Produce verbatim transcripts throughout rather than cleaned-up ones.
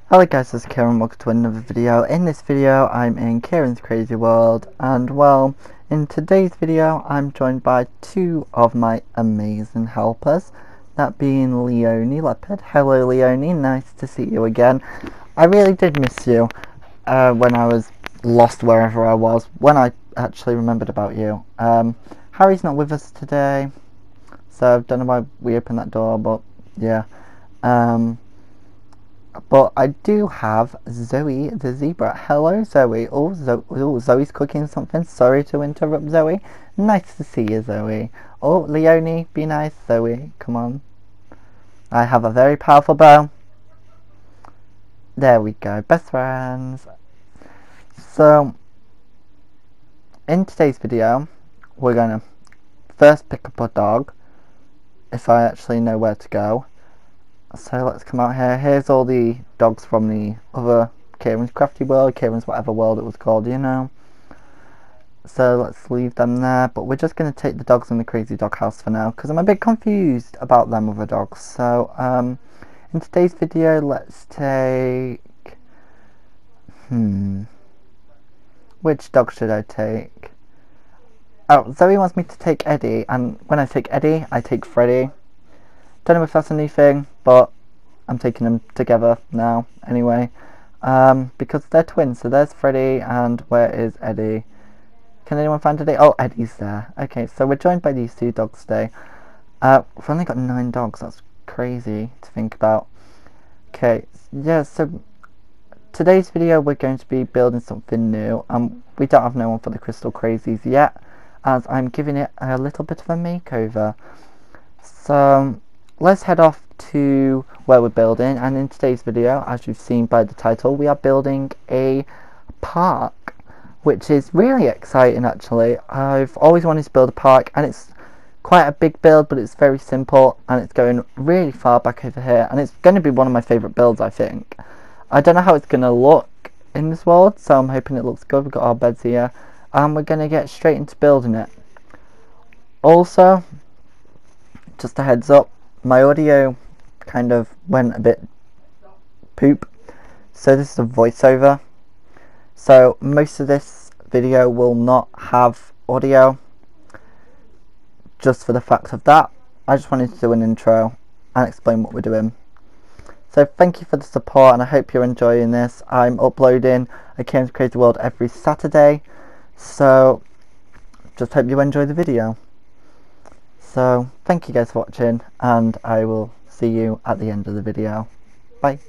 Hello guys, this is Kieran, welcome to another video. In this video I'm in Kieran's Crazy World, and well, in today's video I'm joined by two of my amazing helpers, that being Leonie Leopard. Hello Leonie, nice to see you again. I really did miss you uh, when I was lost wherever I was, when I actually remembered about you. Um, Harry's not with us today, so I don't know why we opened that door, but yeah. Um, But I do have Zoe the zebra. Hello Zoe. Oh, Zo oh, Zoe's cooking something. Sorry to interrupt, Zoe. Nice to see you, Zoe. Oh, Leonie, be nice, Zoe. Come on. I have a very powerful bow. There we go. Best friends. So, in today's video, we're going to first pick up a dog, if I actually know where to go. So let's come out here. Here's all the dogs from the other Kieran's Crafty World, Kieran's whatever world it was called, you know. So let's leave them there, but we're just going to take the dogs in the Crazy Dog House for now, because I'm a bit confused about them other dogs. So, um, in today's video, let's take... Hmm... Which dog should I take? Oh, Zoe wants me to take Eddie, and when I take Eddie, I take Freddie. Don't know if that's a new thing, but I'm taking them together now anyway, um, because they're twins. So there's Freddie, and where is Eddie? Can anyone find Eddie? Oh, Eddie's there. Okay, so we're joined by these two dogs today. Uh, we've only got nine dogs. That's crazy to think about. Okay, yeah, so today's video we're going to be building something new. Um, we don't have no one for the Crystal Crazies yet, as I'm giving it a little bit of a makeover. So let's head off to where we're building, and in today's video, as you've seen by the title, we are building a park, which is really exciting actually. I've always wanted to build a park, and it's quite a big build, but it's very simple, and it's going really far back over here, and it's going to be one of my favourite builds, I think. I don't know how it's going to look in this world, so I'm hoping it looks good. We've got our beds here, and we're going to get straight into building it. Also, just a heads up, my audio kind of went a bit poop, so this is a voiceover, so most of this video will not have audio, just for the fact of that. I just wanted to do an intro and explain what we're doing. So thank you for the support, and I hope you're enjoying this. I'm uploading a Kieran's Crazy World every Saturday, so just hope you enjoy the video. So thank you guys for watching, and I will see you at the end of the video. Bye.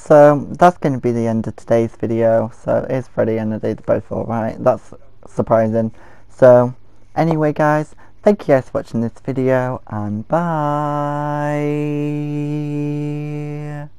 so that's going to be the end of today's video. So is Freddie and Eddie both alright? That's surprising. So anyway guys, thank you guys for watching this video and bye.